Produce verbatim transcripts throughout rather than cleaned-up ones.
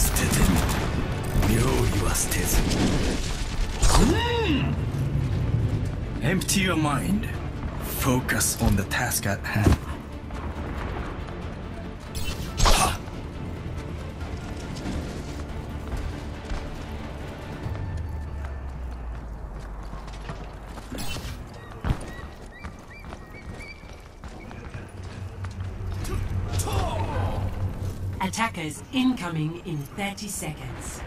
捨ててみる。料理は捨てず。Empty your mind. Focus on the task at hand. Attackers incoming in thirty seconds.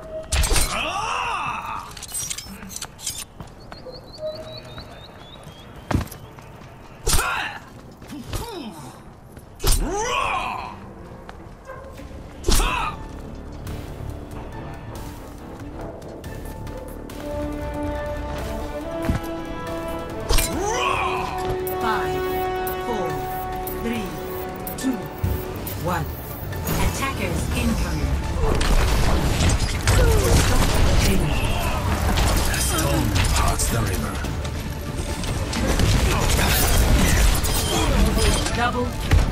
Five, four, three, two, one. Attackers incoming. The storm parts the river. Double.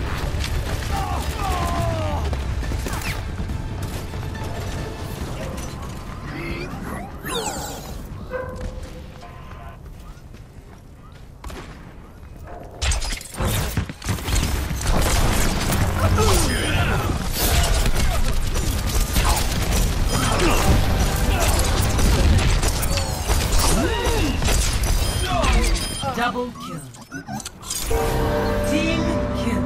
Double kill. Team kill.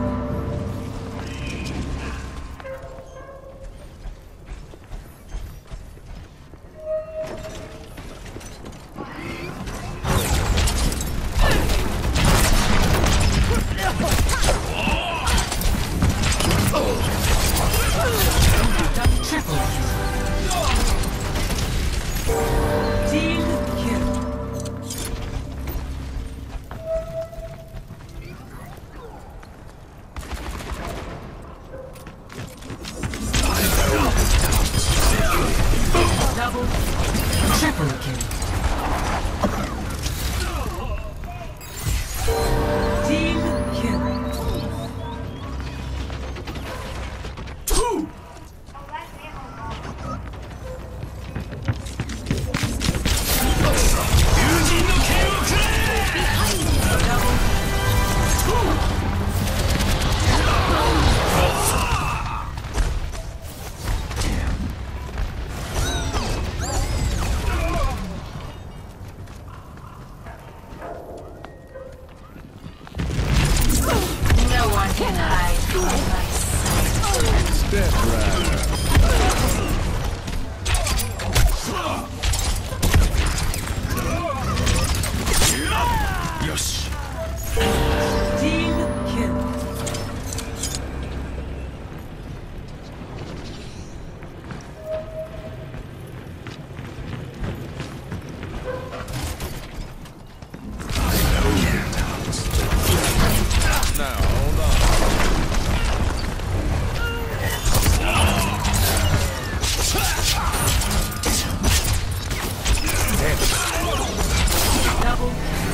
Triple kill. Team kill. Double, triple kill. Team kill. Two. No one can hide from my sight. Step right. Yosh. Team kill. Now, hold on. Double.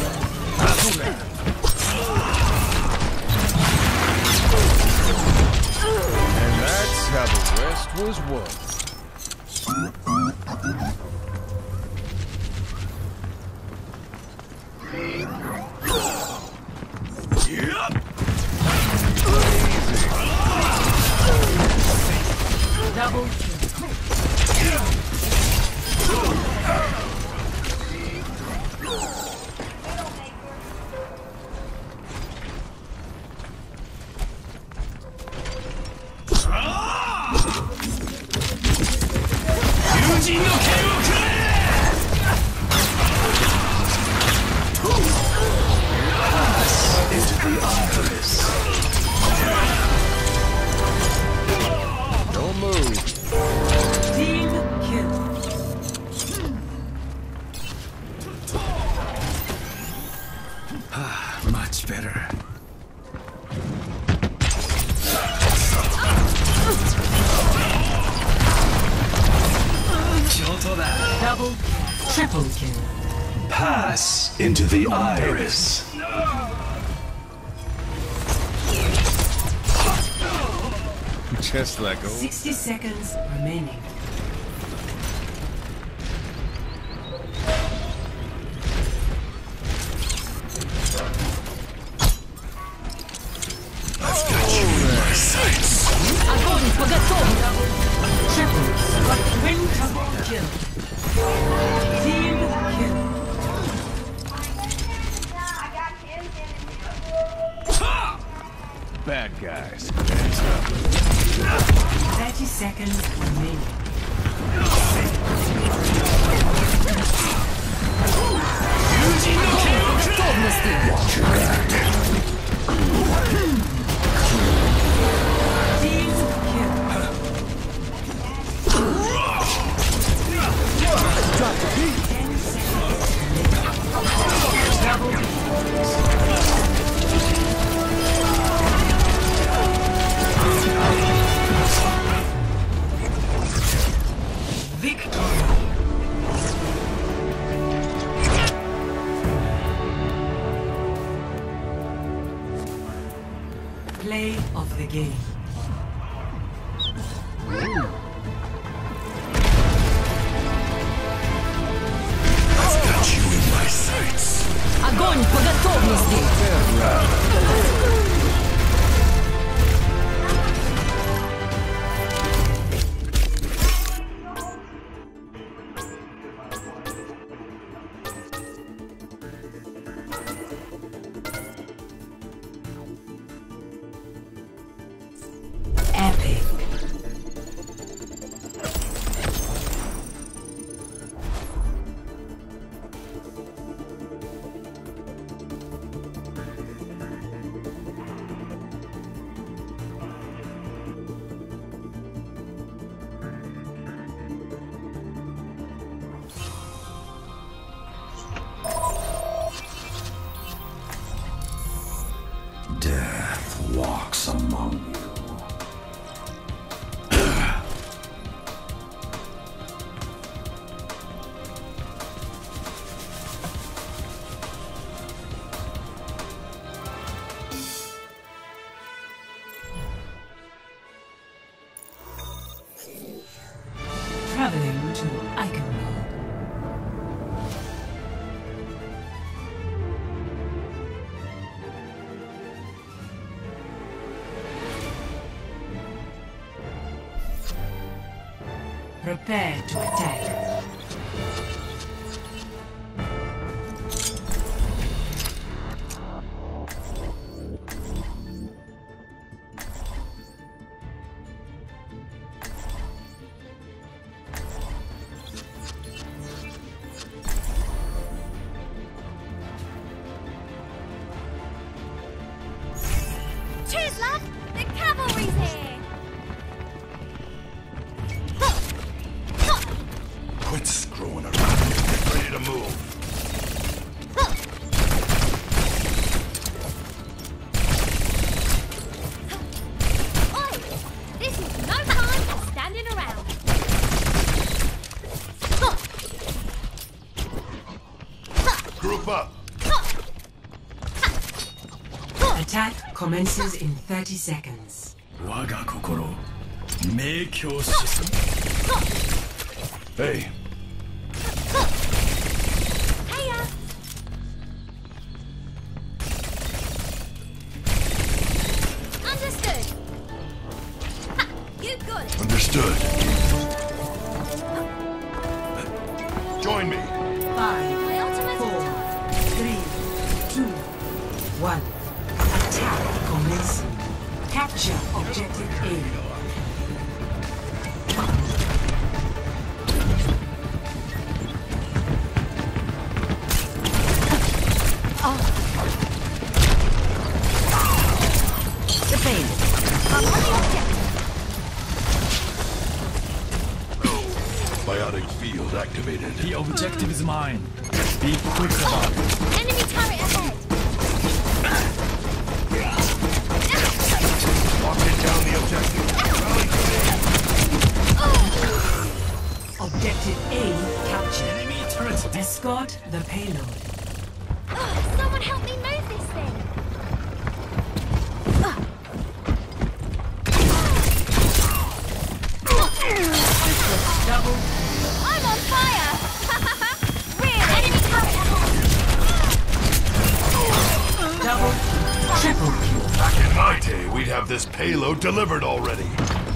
And that's how the rest was won. Double Don't move. team kill. Much better. Double kill. Triple kill. Pass into the iris. Just like old. sixty seconds remaining. I've got you in my sights. Огонь по готовности! Triple kill. Team kill. Bad guys. thirty seconds remaining. Team kill. ten seconds. Double. Victory. Play of the game. I've got you in my sights. Огонь по готовности! Epic. Death walks among you. Traveling to Eichenwald. Prepare to attack. Cheers, lad! The cavalry's here! Quit screwing around. Get ready to move. Oi! This is no time for standing around! Group up. Attack commences in thirty seconds. 我が心、明鏡止水。Hey, Hiya! Understood! Ha! You got it! understood. Join me. Five, My ultimate four, three, two, one. Attack commencing. Capture objective A. Defend. I'm on the objective! Biotic field activated. The objective is mine. Be quick about it. Enemy turret ahead! Locking down the objective. Objective A captured. Enemy turret. Escort the payload. Ugh, someone help me move this thing! Ugh. this payload delivered already.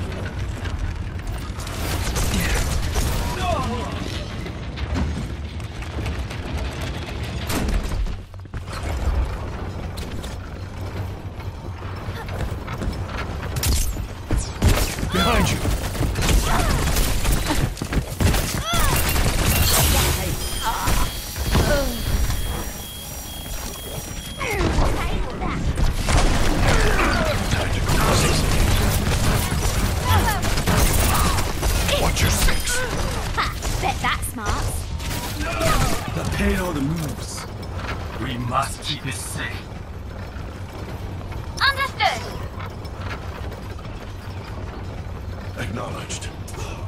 Behind you. Watch your six. Ha! Bet that's smart. The payload moves. We must keep it safe. Understood. Acknowledged.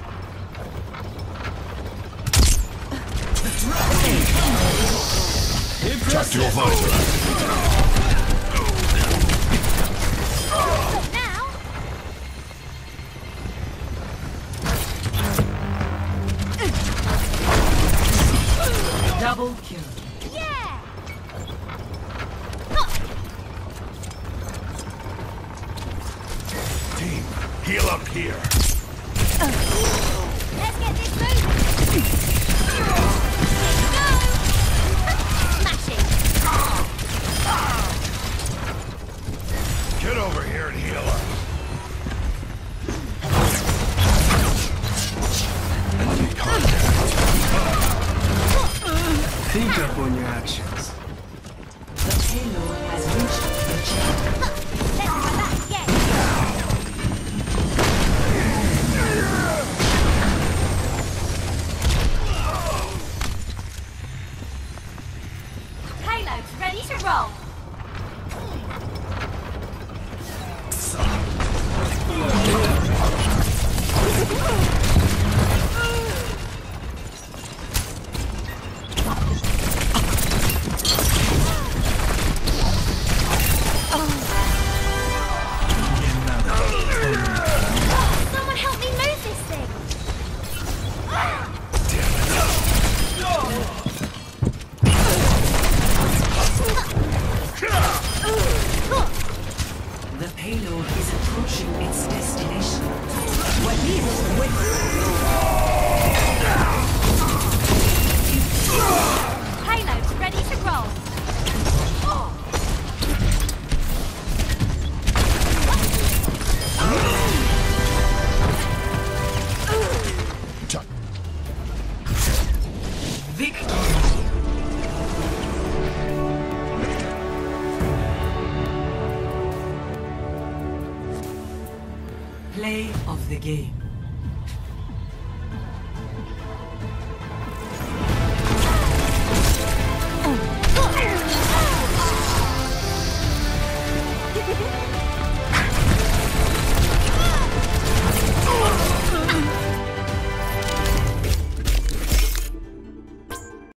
Tactical visor. But now, Double kill. yeah. Team, heal up here. Let's get this moving. Go. Smashing. Get over here and heal up. Enemy contact. Think up on your actions. The payload has reached the chamber. Let's go back again. Payload's ready to roll. Someone help me move this thing. The payload is approaching its destination. What needs to win? Payload's ready to roll. Victory! Play of the game.